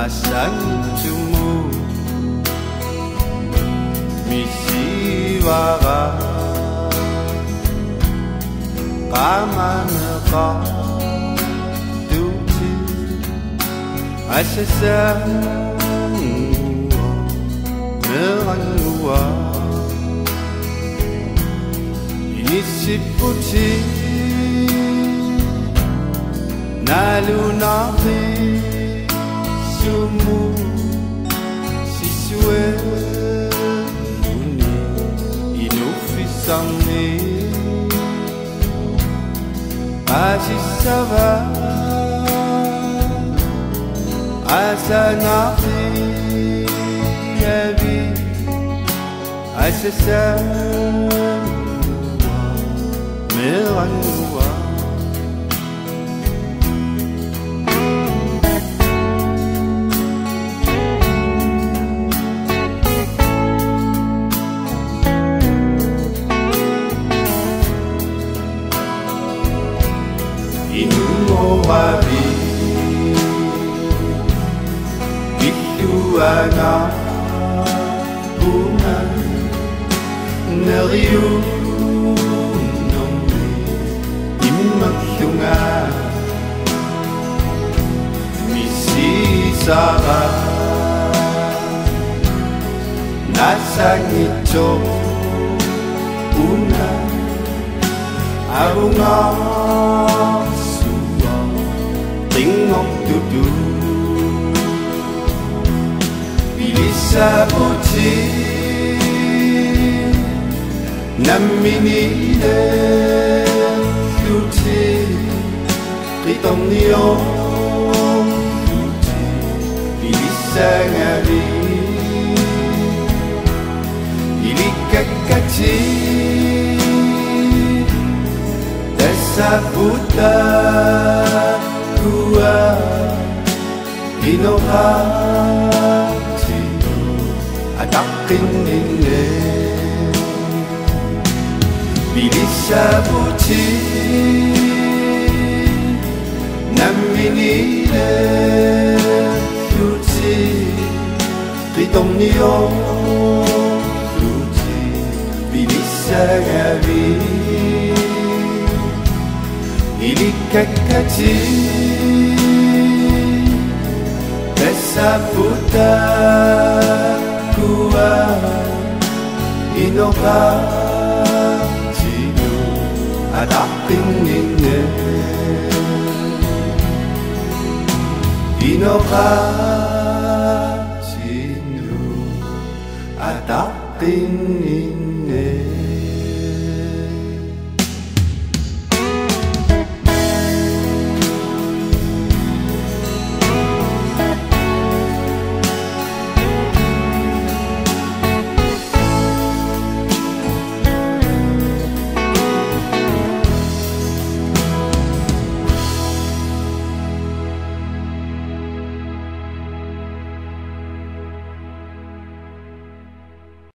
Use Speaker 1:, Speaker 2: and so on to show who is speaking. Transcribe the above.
Speaker 1: asang tumu misiwara qamanqa duti asasang merangwa isiputi nalunaqi sumu sisue uni inufisani asisava asanaqi yabi asasam merangwa Wabi Bikuana Bunga Neriu Nombi Imakyunga Misi Sara Nasangito Una Arunga Tingok dudu Bisa puji Naminide Luti Ritong niyo Luti Bisa ngari Ilikakachi Desa puta Gua inohati adakin ini Bilisa puji naminile luti Ritong niyo luti Bilisa ngabi Ilikakachi Desa puta Gua Inohati Adakin ini Inohati Adakin